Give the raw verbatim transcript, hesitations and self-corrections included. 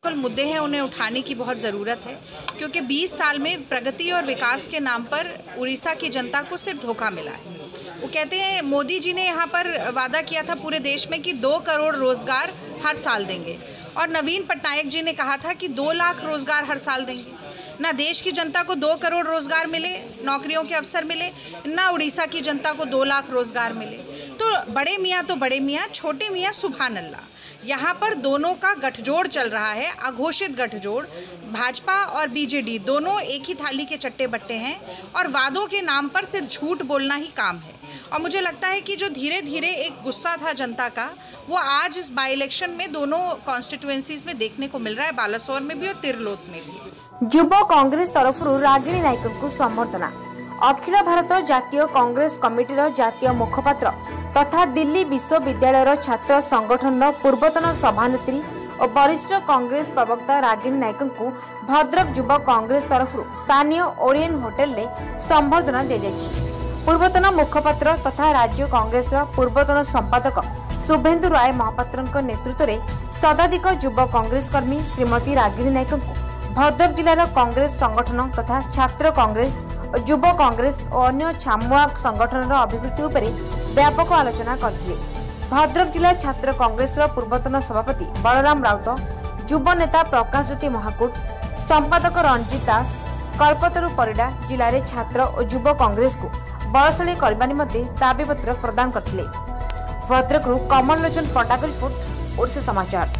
Local मुद्दे हैं उन्हें उठाने की बहुत ज़रूरत है, क्योंकि बीस साल में प्रगति और विकास के नाम पर उड़ीसा की जनता को सिर्फ धोखा मिला है। वो कहते हैं मोदी जी ने यहाँ पर वादा किया था पूरे देश में कि दो करोड़ रोज़गार हर साल देंगे, और नवीन पटनायक जी ने कहा था कि दो लाख रोज़गार हर साल देंगे। ना देश की जनता को दो करोड़ रोज़गार मिले, नौकरियों के अवसर मिले, ना उड़ीसा की जनता को दो लाख रोज़गार मिले। तो बड़े मियाँ तो बड़े मियाँ, छोटे मियाँ सुभान अल्लाह। यहाँ पर दोनों का गठजोड़ चल रहा है, अघोषित गठजोड़। भाजपा और बीजेडी दोनों एक ही थाली के चट्टे बट्टे हैं और वादों के नाम पर सिर्फ झूठ बोलना ही काम है। और मुझे लगता है कि जो धीरे धीरे एक गुस्सा था जनता का, वो आज इस बाई इलेक्शन में दोनों कॉन्स्टिट्यूएंसीज में देखने को मिल रहा है, बालासोर में भी और तिरलोत में भी। युवा कांग्रेस तरफ रागिणी नायक को समर्थना। अखिल भारत जातीय कांग्रेस कमिटीर जातीय मुखपात्र तथा दिल्ली विश्वविद्यालय छात्र संगठन पूर्वतन सभानेत्री और वरिष्ठ कांग्रेस प्रवक्ता रागिणी नायक को भद्रक युवा कांग्रेस तरफ स्थानीय ओरिएंट होटेल में संबर्धना दी जायछि। पूर्वतन मुखपात्र तथा राज्य कांग्रेस पूर्वतन संपादक शुभेन्दु राय महापात्र नेतृत्व में शताधिक युवा कांग्रेस कर्मी श्रीमती रागिणी नायक को भद्रक जिलार कांग्रेस संगठन तथा छात्र कांग्रेस और युवा कांग्रेस और अन्य छामुआ संगठन अभिवृद्धि उपर व्यापक आलोचना करथिले। भद्रक जिला छात्र कांग्रेस पूर्वतन सभापति बलराम राउत, युवा नेता प्रकाश ज्योति महाकुट, संपादक रंजीत दास कल्पतरु परिडा जिले में छात्र और युवा कांग्रेस को बलशाली करने निमंते दाबीपत्र प्रदान करथिले। भद्रकरू कमल लोचन पटाक रिपोर्ट, ओडिशा समाचार।